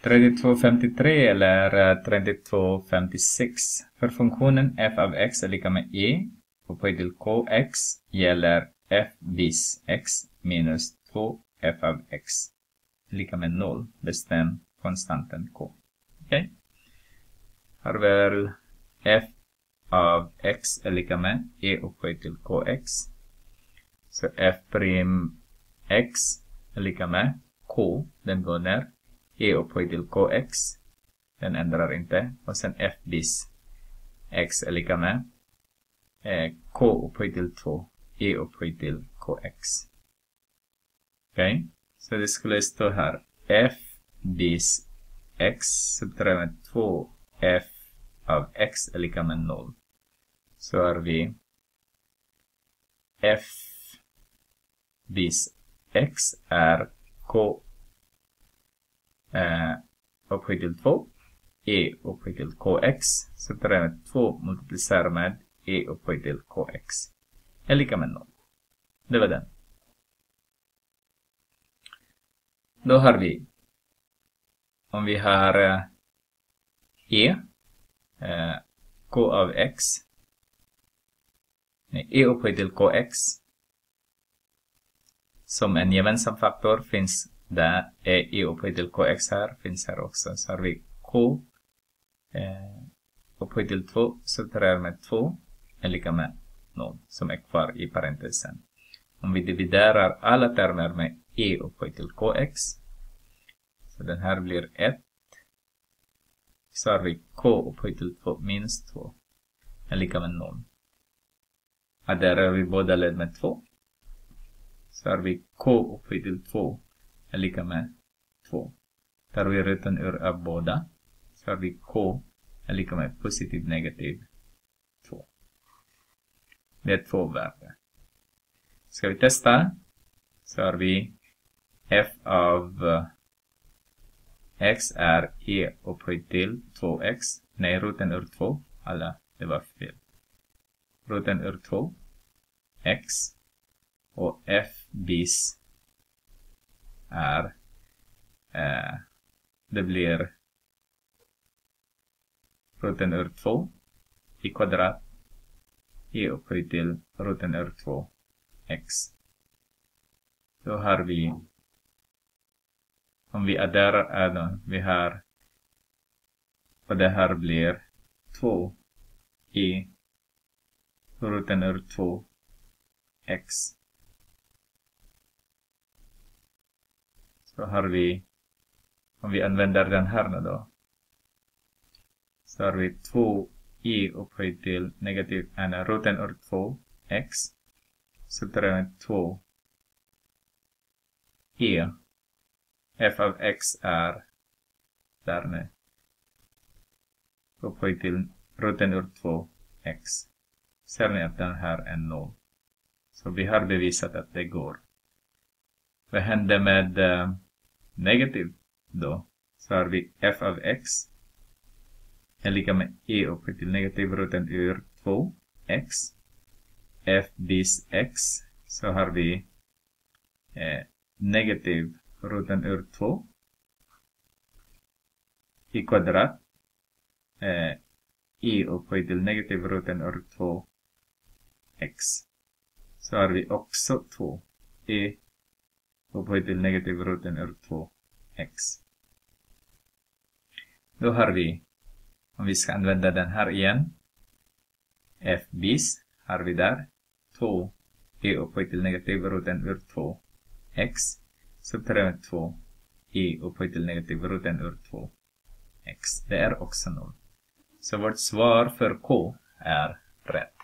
3253 eller 3256. För funktionen f av x är lika med e upphöjt till kx gäller f bis x minus 2 f av x lika med 0. Bestäm konstanten k. Okej. Har väl f av x är lika med e upphöjt till kx. Så f prim x är lika med k. Den går ner. E upphöjt till kx. Den ändrar inte. Och sen f bis x är lika med k upphöjt till 2. E upphöjt till kx. Okej. Så det skulle stå här. F bis x subtraherat med 2 f av x är lika med 0. Så har vi f bis x är k upphöjt till 2. E upphöjt till kx. Subtraherat med 2 multiplicerar med e upphöjt till kx är lika med 0. Det var den. Då har vi, om vi har k av x, e upphöjt till kx som en gemensam faktor finns där, e upphöjt till kx här, finns här också. Så har vi k upphöjt till 2 subtraherat med 2 är lika med 0 som är kvar i parentesen. Om vi dividerar alla termer med e upphöjt till kx, så den här blir 1. Så har vi k upphöjt till 2 minus 2 är lika med 0. Adderar vi båda led med 2. Så har vi k upphöjt till 2 är lika med 2. Tar vi rutan ur av båda. Så har vi k är lika med positiv negativ 2. Det är 2 värde. Ska vi testa? Så har vi f av x är e upphöjt till 2x. Nej, roten ur 2. Alla, det var fel. Roten ur 2 x. Och f bis är det blir roten ur 2 i kvadrat e upphöjt till roten ur 2 x. Då har vi, om vi adderar, vi har, och det här blir 2 i roten ur 2 x. Så har vi, om vi använder den här nu då, så har vi 2 i upphöjt till negativ roten ur 2 x. Så tar vi 2 e. F av x är där nu upphöjt till roten ur 2 x. Ser ni att den här är 0. Så vi har bevisat att det går. Vad händer med negativ då? Så har vi f av x är lika med e upphöjt till negativ roten ur 2 x. F bis x, så har vi negativ roten ur 2 i kvadrat. E upphöjt till negativ roten ur 2 x. Så har vi också 2 e upphöjt till negativ roten ur 2 x. Då har vi, om vi ska använda den här igen, f bis har vi där 2 e upphöjt till negativ roten ur 2 x. Subtraherat 2 e upphöjt till negativ roten ur 2 x. Det är också 0. Så vårt svar för k är rätt.